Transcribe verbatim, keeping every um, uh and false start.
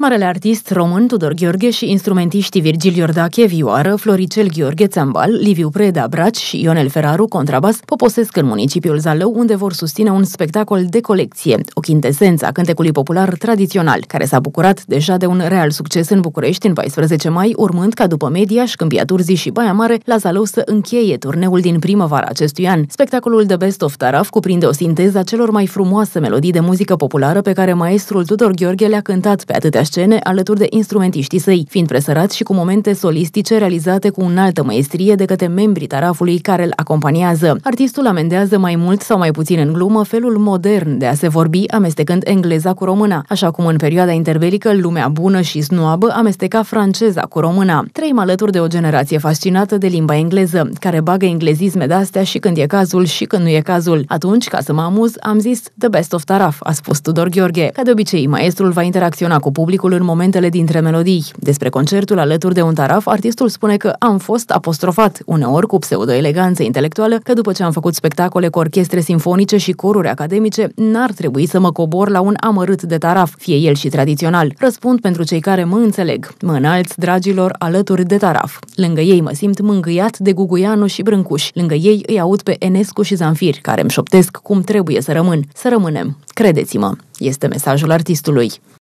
Marele artist român Tudor Gheorghe și instrumentiștii Virgil Iordache, vioară, Floricel Gheorghe, țambal, Liviu Preda, braci și Ionel Feraru, contrabas, poposesc în municipiul Zalău, unde vor susține un spectacol de colecție, o chintesență a cântecului popular tradițional, care s-a bucurat deja de un real succes în București în paisprezece mai, urmând ca după Mediaș, Câmpia Turzii și Baia Mare, la Zalău să încheie turneul din primăvara acestui an. Spectacolul The Best of Taraf cuprinde o sinteză a celor mai frumoase melodii de muzică populară pe care maestrul Tudor Gheorghe le-a cântat pe atâtea scene alături de instrumentiștii săi, fiind presărat și cu momente solistice realizate cu înaltă măestrie de către membrii tarafului care îl acompaniază. Artistul amendează mai mult sau mai puțin în glumă felul modern de a se vorbi, amestecând engleza cu româna, așa cum în perioada interbelică lumea bună și snoabă amesteca franceza cu româna. Trăim alături de o generație fascinată de limba engleză, care bagă englezisme de-astea și când e cazul și când nu e cazul. Atunci, ca să mă amuz, am zis The Best of Taraf, a spus Tudor Gheorghe. Ca de obicei, maestrul va interacționa cu publicul în momentele dintre melodii. Despre concertul alături de un taraf, artistul spune că am fost apostrofat, uneori cu pseudo-eleganță intelectuală, că după ce am făcut spectacole cu orchestre simfonice și coruri academice, n-ar trebui să mă cobor la un amărât de taraf, fie el și tradițional. Răspund pentru cei care mă înțeleg. Mă înalți, dragilor, alături de taraf. Lângă ei mă simt mângâiat de Guguianu și Brâncuș. Lângă ei îi aud pe Enescu și Zanfir, care îmi șoptesc cum trebuie să rămân. Să rămânem. Credeți-mă, este mesajul artistului.